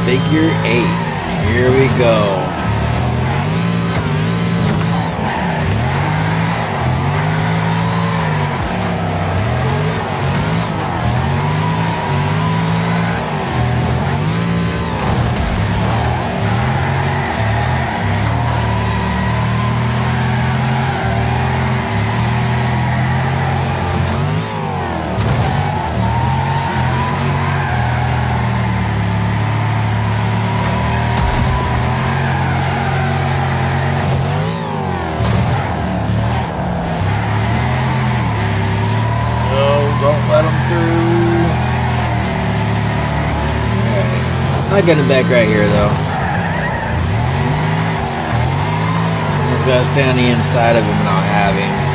Figure 8. Here we go. I got him back right here, though. I've got to stay on the inside of him and I'll have him.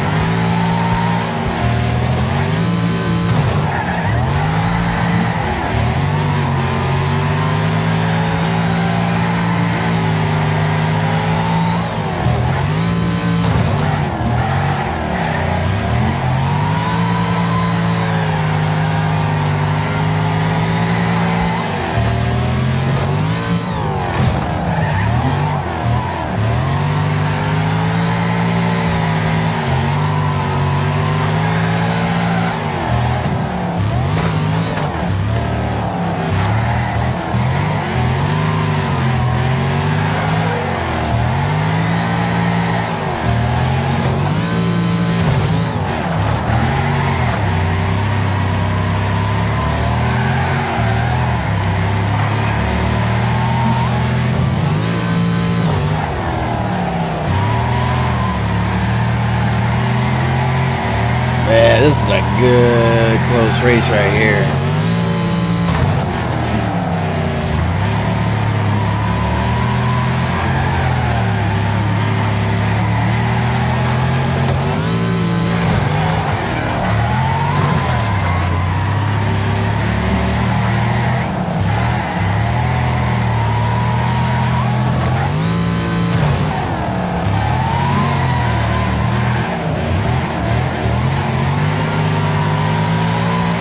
Yeah, this is a good close race right here.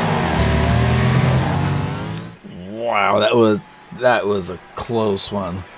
Wow, that was a close one.